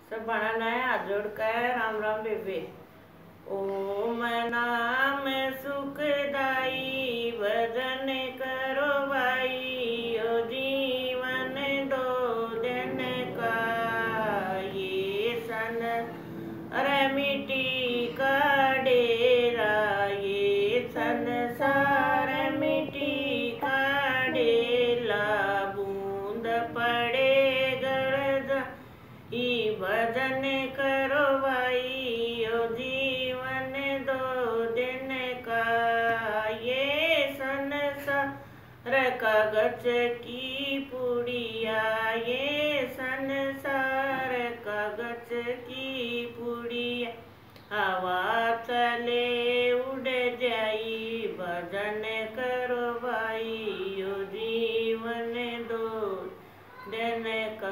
सब बनाना है हाथ जोड़ कर राम राम बेबे। ओम नाम सुखदाई भजन करो भाई, ओ जीवन दो दिन का ये सन अरे मिट्टी का डेरा, ये संसार मिट्टी का डेला। बूंद पड़े गड़ भजन करो भाई, ओ जीवन दो दिन का ये संसार कागज की पुड़िया, ये संसार कागज की पुड़िया। हवा चले उड़ जाई भजन करो भाई, ओ जीवन दो दिन का।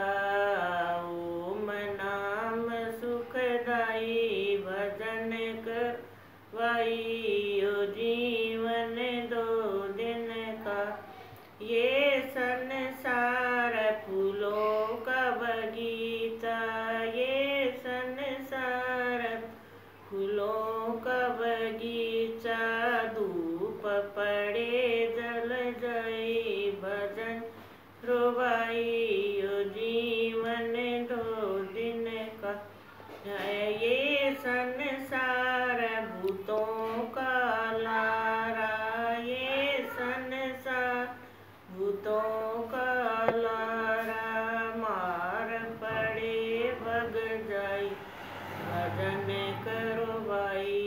भजन कर भाई, ओ जीवन दो दिन का ये संसार फूलों का बगीचा, ये संसार फूलों का बगीचा। धूप पड़े जल जाए भजन रो भाई, ओ जीवन दो दिन का ये संसार भूतों का लारा, ये संसार भूतों का लारा। मार पड़े भग जाई भजन करो भाई।